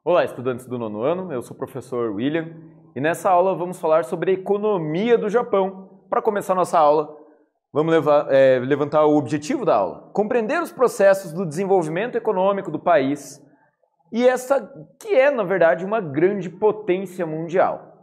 Olá, estudantes do nono ano, eu sou o professor William e nessa aula vamos falar sobre a economia do Japão. Para começar nossa aula, vamos levantar o objetivo da aula, compreender os processos do desenvolvimento econômico do país e essa que é, na verdade, uma grande potência mundial.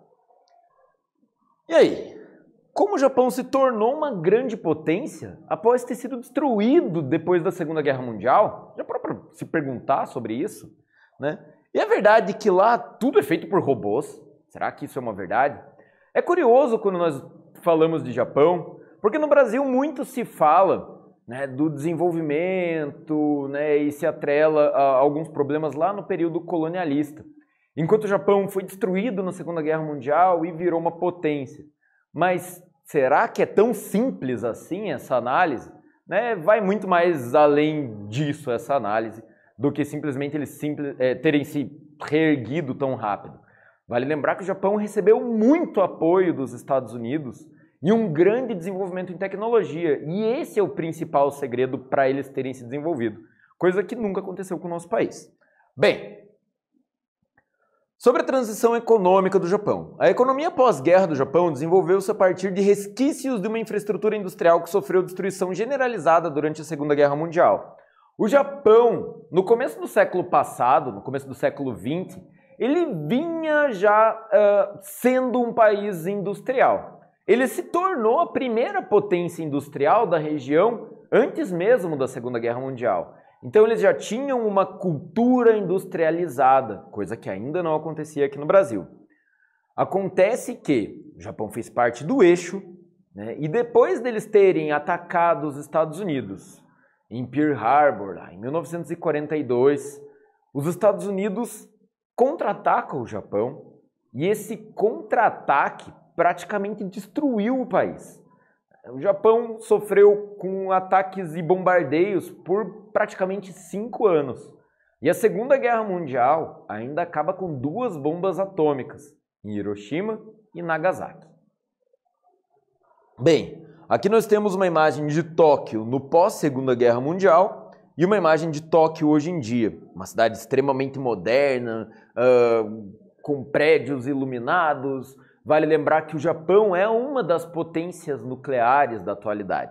E aí, como o Japão se tornou uma grande potência após ter sido destruído depois da Segunda Guerra Mundial? Já parou para se perguntar sobre isso, né? E é verdade que lá tudo é feito por robôs? Será que isso é uma verdade? É curioso quando nós falamos de Japão, porque no Brasil muito se fala, né, do desenvolvimento, né, e se atrela a alguns problemas lá no período colonialista. Enquanto o Japão foi destruído na Segunda Guerra Mundial e virou uma potência. Mas será que é tão simples assim essa análise? Né, vai muito mais além disso essa análise, do que simplesmente eles terem se reerguido tão rápido. Vale lembrar que o Japão recebeu muito apoio dos Estados Unidos e um grande desenvolvimento em tecnologia, e esse é o principal segredo para eles terem se desenvolvido, coisa que nunca aconteceu com o nosso país. Bem, sobre a transição econômica do Japão. A economia pós-guerra do Japão desenvolveu-se a partir de resquícios de uma infraestrutura industrial que sofreu destruição generalizada durante a Segunda Guerra Mundial. O Japão, no começo do século passado, no começo do século XX, ele vinha já sendo um país industrial. Ele se tornou a primeira potência industrial da região antes mesmo da Segunda Guerra Mundial. Então eles já tinham uma cultura industrializada, coisa que ainda não acontecia aqui no Brasil. Acontece que o Japão fez parte do eixo, né, e depois deles terem atacado os Estados Unidos em Pearl Harbor, lá, em 1942, os Estados Unidos contra-atacam o Japão e esse contra-ataque praticamente destruiu o país. O Japão sofreu com ataques e bombardeios por praticamente 5 anos. E a Segunda Guerra Mundial ainda acaba com 2 bombas atômicas, em Hiroshima e Nagasaki. Bem, aqui nós temos uma imagem de Tóquio no pós-Segunda Guerra Mundial e uma imagem de Tóquio hoje em dia. Uma cidade extremamente moderna, com prédios iluminados. Vale lembrar que o Japão é uma das potências nucleares da atualidade.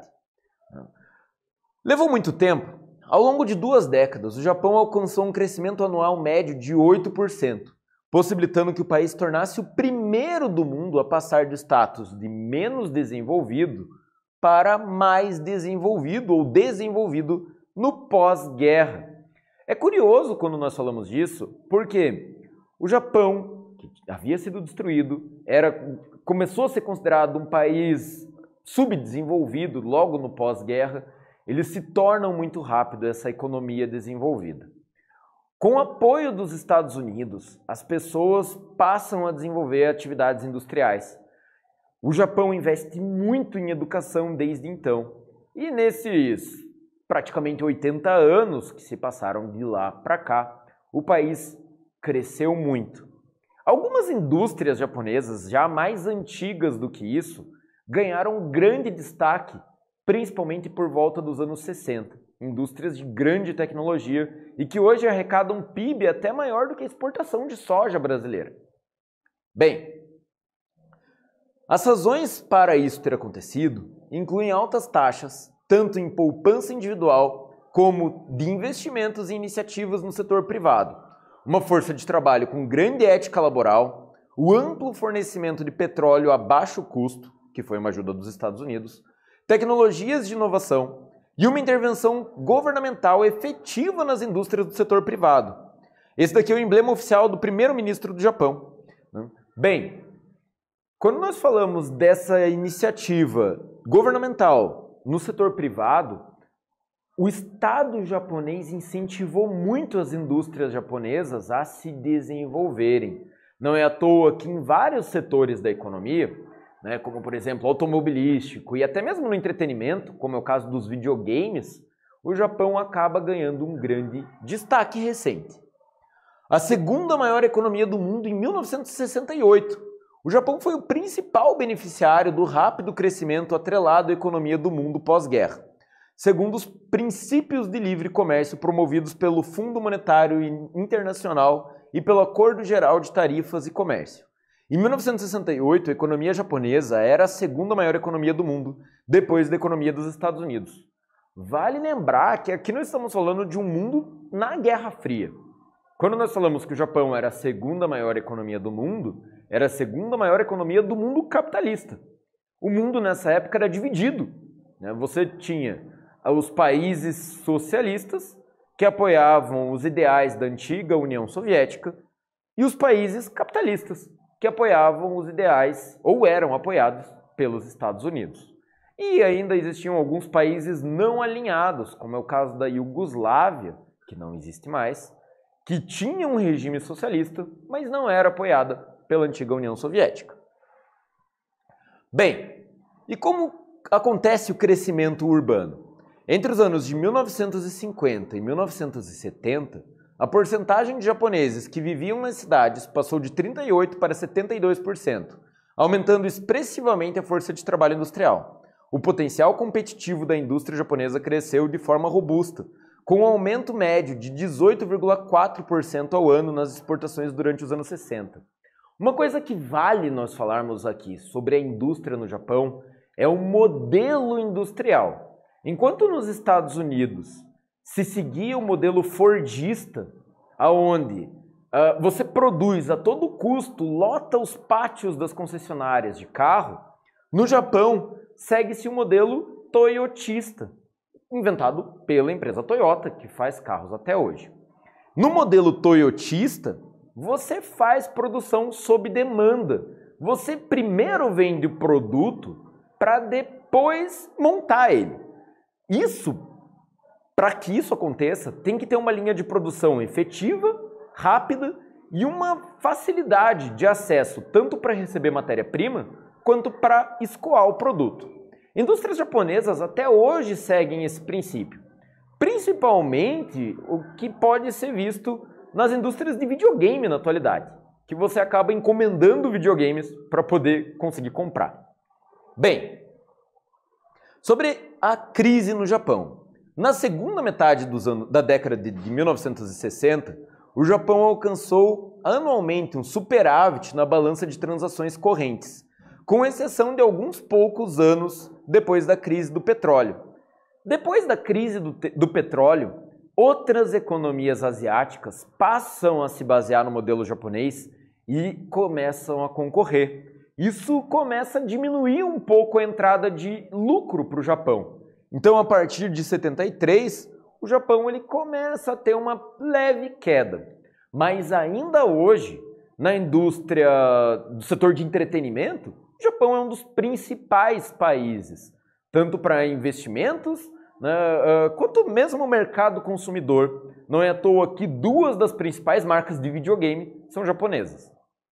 Levou muito tempo. Ao longo de 2 décadas, o Japão alcançou um crescimento anual médio de 8%, possibilitando que o país tornasse o primeiro do mundo a passar do status de menos desenvolvido para mais desenvolvido ou desenvolvido no pós-guerra. É curioso quando nós falamos disso, porque o Japão, que havia sido destruído, começou a ser considerado um país subdesenvolvido logo no pós-guerra, eles se tornam muito rápido essa economia desenvolvida. Com o apoio dos Estados Unidos, as pessoas passam a desenvolver atividades industriais. O Japão investe muito em educação desde então. E nesses praticamente 80 anos que se passaram de lá para cá, o país cresceu muito. Algumas indústrias japonesas, já mais antigas do que isso, ganharam um grande destaque, principalmente por volta dos anos 60. Indústrias de grande tecnologia e que hoje arrecadam um PIB até maior do que a exportação de soja brasileira. Bem, as razões para isso ter acontecido incluem altas taxas, tanto em poupança individual como de investimentos e iniciativas no setor privado, uma força de trabalho com grande ética laboral, o amplo fornecimento de petróleo a baixo custo, que foi uma ajuda dos Estados Unidos, tecnologias de inovação e uma intervenção governamental efetiva nas indústrias do setor privado. Esse daqui é o emblema oficial do primeiro-ministro do Japão. Bem, quando nós falamos dessa iniciativa governamental no setor privado, o Estado japonês incentivou muito as indústrias japonesas a se desenvolverem. Não é à toa que em vários setores da economia, né, como por exemplo automobilístico e até mesmo no entretenimento, como é o caso dos videogames, o Japão acaba ganhando um grande destaque recente. A segunda maior economia do mundo em 1968, o Japão foi o principal beneficiário do rápido crescimento atrelado à economia do mundo pós-guerra. segundo os princípios de livre comércio promovidos pelo Fundo Monetário Internacional e pelo Acordo Geral de Tarifas e Comércio. Em 1968, a economia japonesa era a segunda maior economia do mundo, depois da economia dos Estados Unidos. Vale lembrar que aqui nós estamos falando de um mundo na Guerra Fria. Quando nós falamos que o Japão era a segunda maior economia do mundo, era a segunda maior economia do mundo capitalista. O mundo nessa época era dividido. Você tinha os países socialistas, que apoiavam os ideais da antiga União Soviética, e os países capitalistas, que apoiavam os ideais, ou eram apoiados, pelos Estados Unidos. E ainda existiam alguns países não alinhados, como é o caso da Iugoslávia, que não existe mais, que tinha um regime socialista, mas não era apoiada pela antiga União Soviética. Bem, e como acontece o crescimento urbano? Entre os anos de 1950 e 1970, a porcentagem de japoneses que viviam nas cidades passou de 38% para 72%, aumentando expressivamente a força de trabalho industrial. O potencial competitivo da indústria japonesa cresceu de forma robusta, com um aumento médio de 18,4% ao ano nas exportações durante os anos 60. Uma coisa que vale nós falarmos aqui sobre a indústria no Japão é o modelo industrial. Enquanto nos Estados Unidos se seguia o modelo fordista, onde você produz a todo custo, lota os pátios das concessionárias de carro, no Japão segue-se o modelo toyotista, inventado pela empresa Toyota, que faz carros até hoje. No modelo toyotista, você faz produção sob demanda. Você primeiro vende o produto para depois montar ele. Para que isso aconteça, tem que ter uma linha de produção efetiva, rápida e uma facilidade de acesso tanto para receber matéria-prima quanto para escoar o produto. Indústrias japonesas até hoje seguem esse princípio, principalmente o que pode ser visto nas indústrias de videogame na atualidade, que você acaba encomendando videogames para poder conseguir comprar. Bem, sobre a crise no Japão. Na segunda metade da década de 1960, o Japão alcançou anualmente um superávit na balança de transações correntes, com exceção de alguns poucos anos depois da crise do petróleo. Depois da crise do petróleo, outras economias asiáticas passam a se basear no modelo japonês e começam a concorrer. Isso começa a diminuir um pouco a entrada de lucro para o Japão. Então, a partir de 73, o Japão ele começa a ter uma leve queda. Mas ainda hoje, na indústria do setor de entretenimento, o Japão é um dos principais países, tanto para investimentos, quanto mesmo o mercado consumidor. Não é à toa que duas das principais marcas de videogame são japonesas.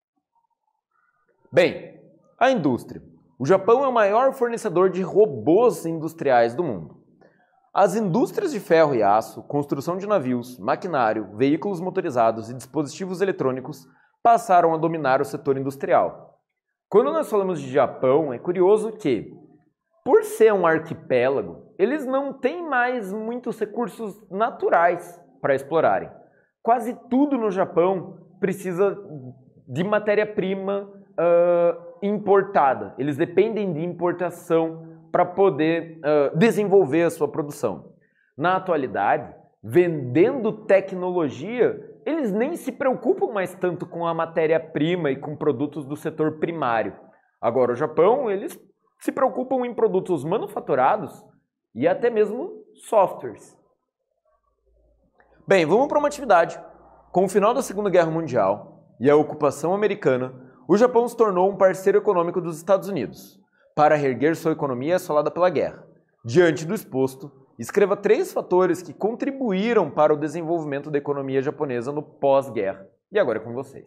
Bem, a indústria. O Japão é o maior fornecedor de robôs industriais do mundo. As indústrias de ferro e aço, construção de navios, maquinário, veículos motorizados e dispositivos eletrônicos passaram a dominar o setor industrial. Quando nós falamos de Japão, é curioso que, por ser um arquipélago, eles não têm mais muitos recursos naturais para explorarem. Quase tudo no Japão precisa de matéria-prima importada. Eles dependem de importação para poder desenvolver a sua produção. Na atualidade, vendendo tecnologia, eles nem se preocupam mais tanto com a matéria-prima e com produtos do setor primário. Agora, o Japão, eles se preocupam em produtos manufaturados e até mesmo softwares. Bem, vamos para uma atividade. Com o final da Segunda Guerra Mundial e a ocupação americana, o Japão se tornou um parceiro econômico dos Estados Unidos, para reerguer sua economia assolada pela guerra. Diante do exposto, escreva 3 fatores que contribuíram para o desenvolvimento da economia japonesa no pós-guerra. E agora é com vocês.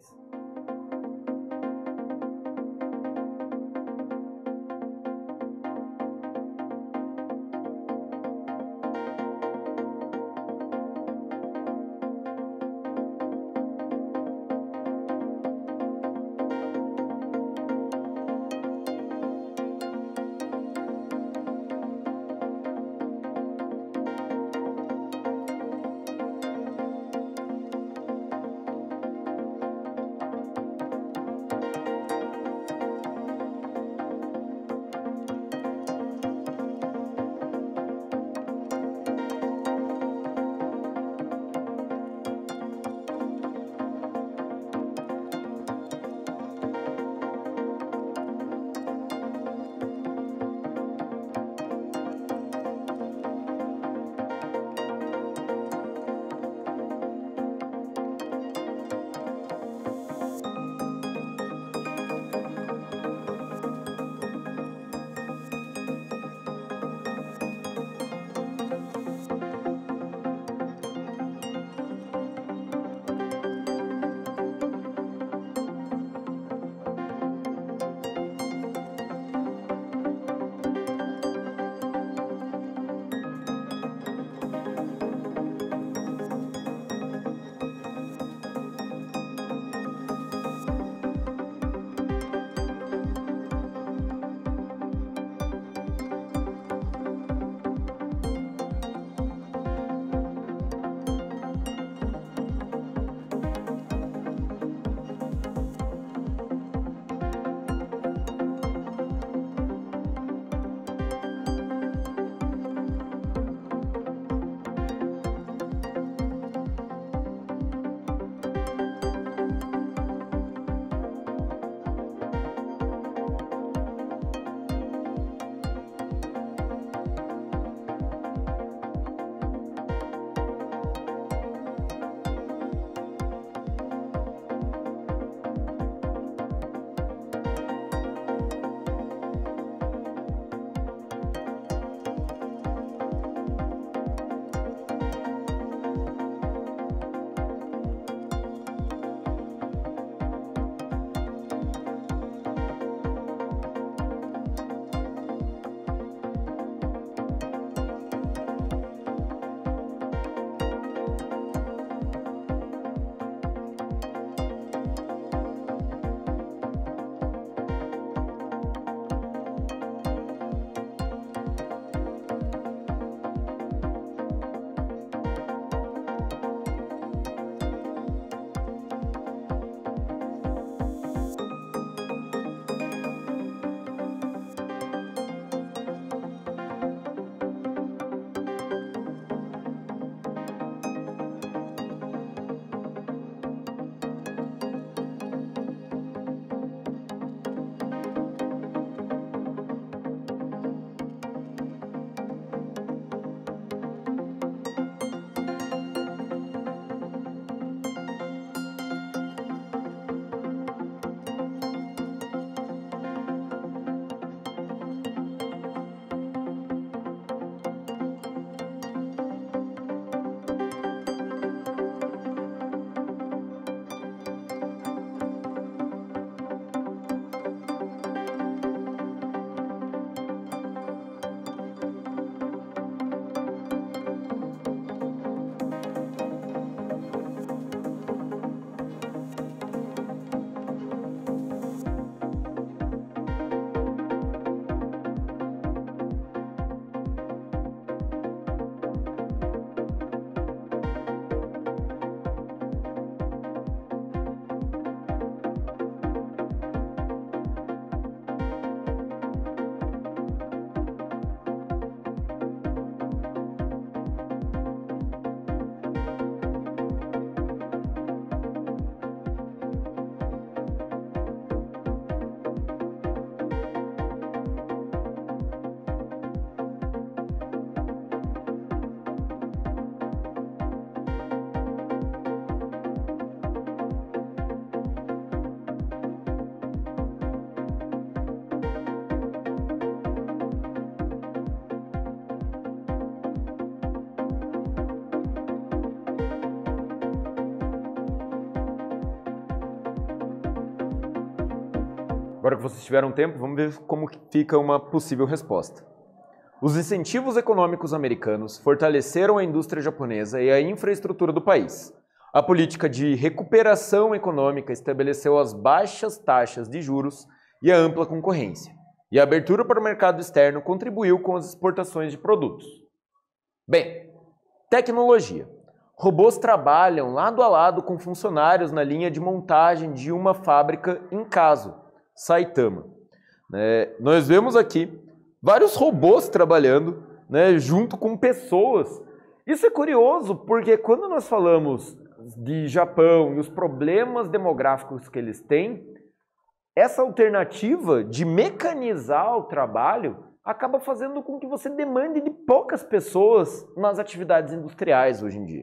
Agora que vocês tiveram tempo, vamos ver como fica uma possível resposta. Os incentivos econômicos americanos fortaleceram a indústria japonesa e a infraestrutura do país. A política de recuperação econômica estabeleceu as baixas taxas de juros e a ampla concorrência. E a abertura para o mercado externo contribuiu com as exportações de produtos. Bem, tecnologia. Robôs trabalham lado a lado com funcionários na linha de montagem de uma fábrica em Kazo, Saitama. Nós vemos aqui vários robôs trabalhando, junto com pessoas. Isso é curioso porque quando nós falamos de Japão e os problemas demográficos que eles têm, essa alternativa de mecanizar o trabalho acaba fazendo com que você demande de poucas pessoas nas atividades industriais hoje em dia.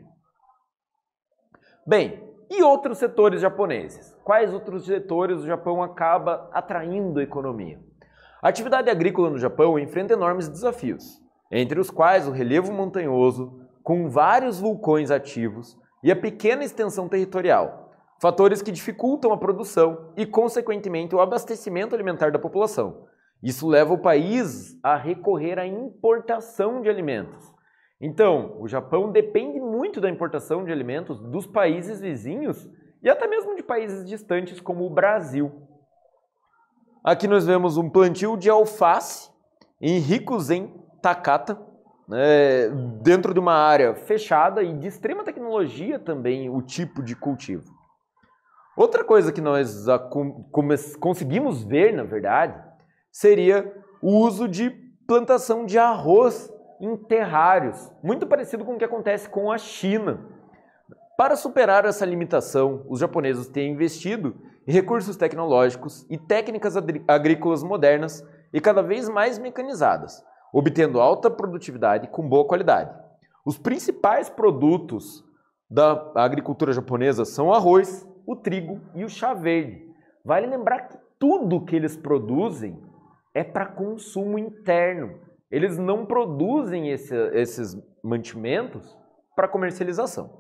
Bem, e outros setores japoneses? Quais outros setores o Japão acaba atraindo a economia? A atividade agrícola no Japão enfrenta enormes desafios, entre os quais o relevo montanhoso, com vários vulcões ativos e a pequena extensão territorial, fatores que dificultam a produção e, consequentemente, o abastecimento alimentar da população. Isso leva o país a recorrer à importação de alimentos. Então, o Japão depende muito da importação de alimentos dos países vizinhos e até mesmo de países distantes como o Brasil. Aqui nós vemos um plantio de alface em Rikuzen, Takata, dentro de uma área fechada e de extrema tecnologia também o tipo de cultivo. Outra coisa que nós conseguimos ver, na verdade, seria o uso de plantação de arroz em terrários, muito parecido com o que acontece com a China. Para superar essa limitação, os japoneses têm investido em recursos tecnológicos e técnicas agrícolas modernas e cada vez mais mecanizadas, obtendo alta produtividade com boa qualidade. Os principais produtos da agricultura japonesa são o arroz, o trigo e o chá verde. Vale lembrar que tudo que eles produzem é para consumo interno. Eles não produzem esses mantimentos para comercialização.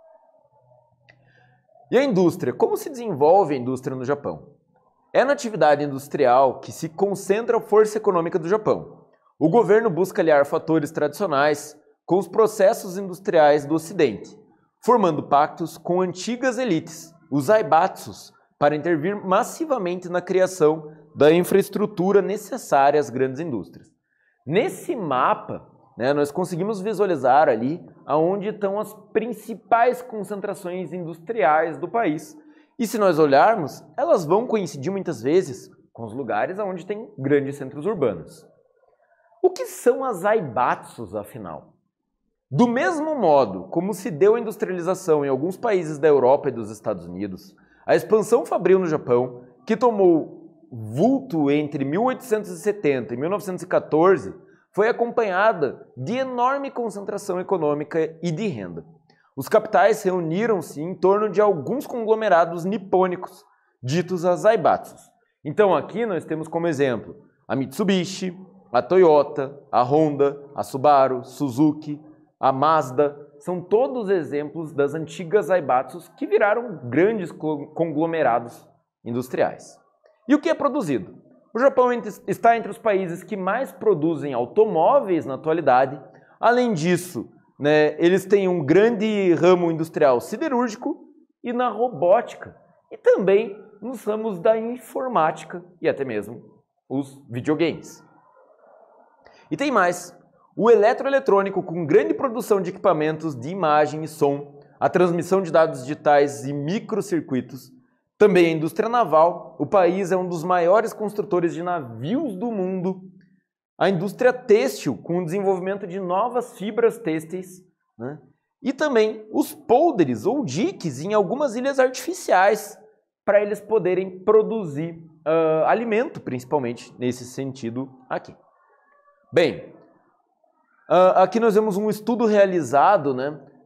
E a indústria? Como se desenvolve a indústria no Japão? É na atividade industrial que se concentra a força econômica do Japão. O governo busca aliar fatores tradicionais com os processos industriais do Ocidente, formando pactos com antigas elites, os zaibatsus, para intervir massivamente na criação da infraestrutura necessária às grandes indústrias. Nesse mapa, nós conseguimos visualizar ali aonde estão as principais concentrações industriais do país. E se nós olharmos, elas vão coincidir muitas vezes com os lugares onde tem grandes centros urbanos. O que são as zaibatsus, afinal? Do mesmo modo como se deu a industrialização em alguns países da Europa e dos Estados Unidos, a expansão fabril no Japão, que tomou vulto entre 1870 e 1914, foi acompanhada de enorme concentração econômica e de renda. Os capitais reuniram-se em torno de alguns conglomerados nipônicos, ditos as zaibatsus. Então aqui nós temos como exemplo a Mitsubishi, a Toyota, a Honda, a Subaru, Suzuki, a Mazda. São todos exemplos das antigas zaibatsus que viraram grandes conglomerados industriais. E o que é produzido? O Japão está entre os países que mais produzem automóveis na atualidade. Além disso, eles têm um grande ramo industrial siderúrgico e na robótica. E também nos ramos da informática e até mesmo os videogames. E tem mais. O eletroeletrônico com grande produção de equipamentos de imagem e som, a transmissão de dados digitais e microcircuitos. Também a indústria naval, o país é um dos maiores construtores de navios do mundo. A indústria têxtil, com o desenvolvimento de novas fibras têxteis, e também os polders ou diques em algumas ilhas artificiais, para eles poderem produzir alimento, principalmente nesse sentido aqui. Bem, aqui nós vemos um estudo realizado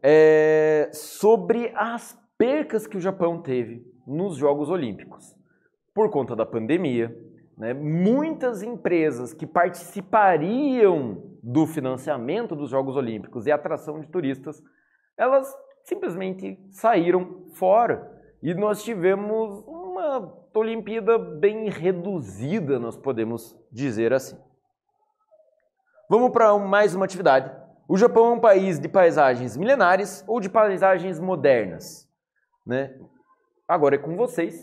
sobre as percas que o Japão teve nos Jogos Olímpicos. Por conta da pandemia, muitas empresas que participariam do financiamento dos Jogos Olímpicos e atração de turistas, elas simplesmente saíram fora. E nós tivemos uma uma Olimpíada bem reduzida, nós podemos dizer assim. Vamos para mais uma atividade. O Japão é um país de paisagens milenares ou de paisagens modernas, né? Agora é com vocês.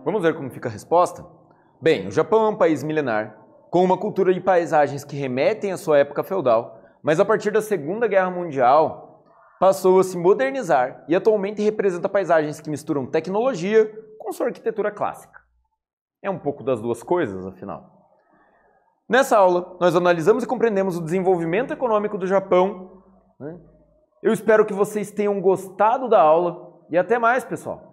Vamos ver como fica a resposta? Bem, o Japão é um país milenar, com uma cultura de paisagens que remetem à sua época feudal, mas a partir da Segunda Guerra Mundial passou a se modernizar e atualmente representa paisagens que misturam tecnologia com sua arquitetura clássica. É um pouco das duas coisas, afinal. Nessa aula, nós analisamos e compreendemos o desenvolvimento econômico do Japão. Eu espero que vocês tenham gostado da aula e até mais, pessoal!